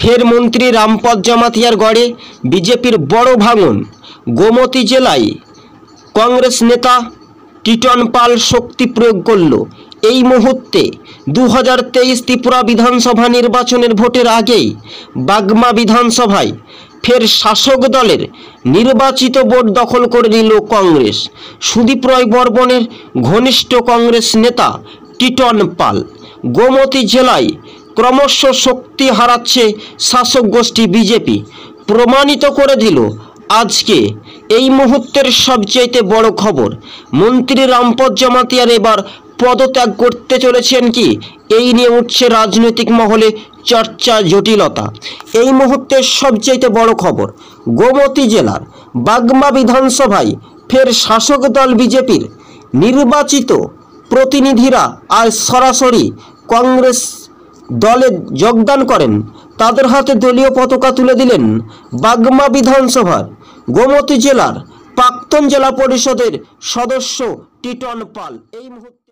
ফের মন্ত্রী রামপদ জামাতিয়ার গড়ে বিজেপির বড় ভাঙন। গোমতী জেলায় কংগ্রেস নেতা টিটন পাল শক্তি প্রয়োগ করল। এই মুহূর্তে 2023 ত্রিপুরা বিধানসভা নির্বাচনের ভোটের আগেই বাগমা বিধানসভায় ফের শাসক দলের নির্বাচিত ভোট দখল করে নিল কংগ্রেস। সুদীপ রায় বর্মনের ঘনিষ্ঠ কংগ্রেস নেতা টিটন পাল গোমতী জেলায় ক্রমশ শক্তি হারাচ্ছে শাসক গোষ্ঠী বিজেপি। প্রমাণিত করে দিল আজকে এই মুহূর্তের সবচেয়ে বড় খবর। মন্ত্রী রামপদ জামাতিয়ার এবার পদত্যাগ করতে চলেছেন কি, এই নিয়ে উঠছে রাজনৈতিক মহলে চর্চা জটিলতা। এই মুহূর্তের সবচেয়ে বড় খবর, গোমতী জেলার বাগমা বিধানসভায় ফের শাসক দল বিজেপির নির্বাচিত প্রতিনিধিরা আজ সরাসরি কংগ্রেস দলে যোগদান করেন। তাদের হাতে দলীয় পতাকা তুলে দিলেন বাগমা বিধানসভার গোমতী জেলার প্রাক্তন জেলা পরিষদের সদস্য টিটন পাল। এই মুহূর্তে